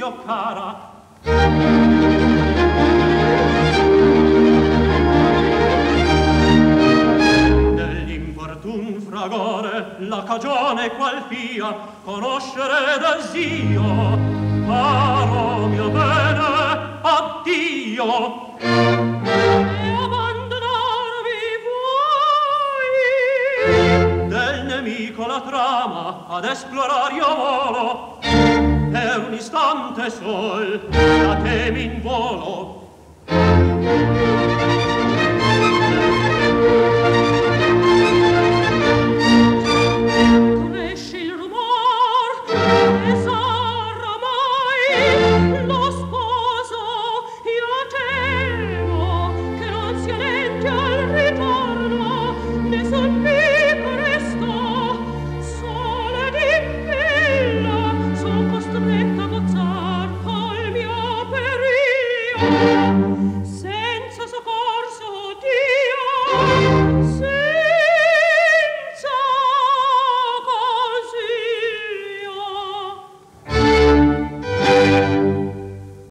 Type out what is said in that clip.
giudizio cara. Dell'infortun fragore la cagione qual fia conoscere desio. Caro mio bene, addio. E abbandonarvi vuoi? Del nemico la trama ad esplorar io volo. Per un istante sol da te m'involo. Cresce il rumor e sarà mai lo sposo. Io temo che non sia lente al ritorno, ne son vivo resto sola ed in villa, son costretta a gozzar col mio perio. Se